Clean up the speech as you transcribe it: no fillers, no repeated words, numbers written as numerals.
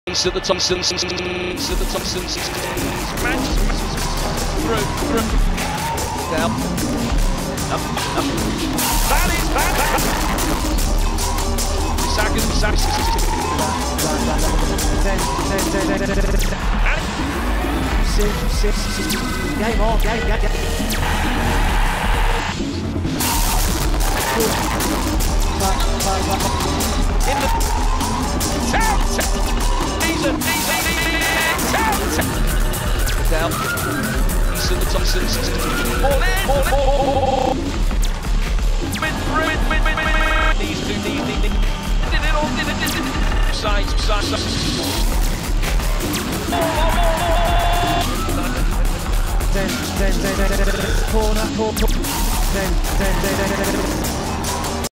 To the Thompsons, to the Thompsons, through, down, up. That is bad. Sackers, game on, game. In the down. To the Thompsons. All in. Knees. Did it all. Side. Then corner. Then.